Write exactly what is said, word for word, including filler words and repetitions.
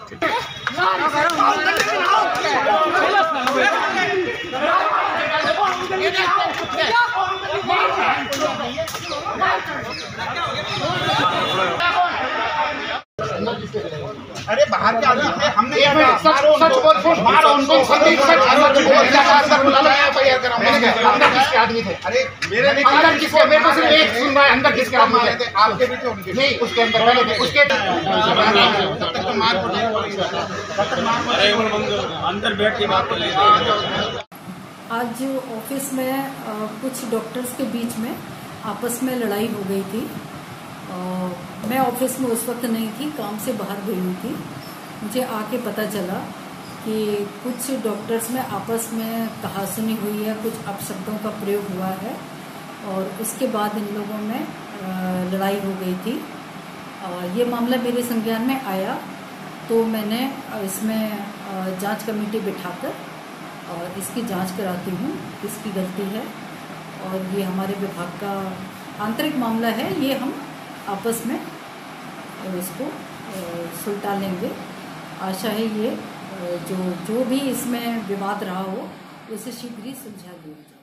अरे बाहर के आदमी थे, हमने सच बोल मारो उनको, संदीप सच सच बोल अंदर बुलाना है तैयार करा। अंदर किसके आदमी थे? अरे मेरे नहीं, अंदर किसके? मेरे को सिर्फ एक सुन रहा है, अंदर किसके आदमी थे? आपके भी थे उनके? नहीं, उसके अंदर पहले थे उसके। तब तक तो मार अंदर बैठ के बात कर लीजिए। आज ऑफिस में आ, कुछ डॉक्टर्स के बीच में आपस में लड़ाई हो गई थी। आ, मैं ऑफिस में उस वक्त नहीं थी, काम से बाहर गई हुई थी। मुझे आके पता चला कि कुछ डॉक्टर्स में आपस में कहासुनी हुई है, कुछ अपशब्दों का प्रयोग हुआ है और उसके बाद इन लोगों में आ, लड़ाई हो गई थी। आ, ये मामला मेरे संज्ञान में आया तो मैंने इसमें जांच कमेटी बिठाकर और इसकी जांच कराती हूँ, किसकी गलती है। और ये हमारे विभाग का आंतरिक मामला है, ये हम आपस में इसको सुलटा लेंगे। आशा है ये जो जो भी इसमें विवाद रहा हो उसे शीघ्र ही सुलझा दिया जाए।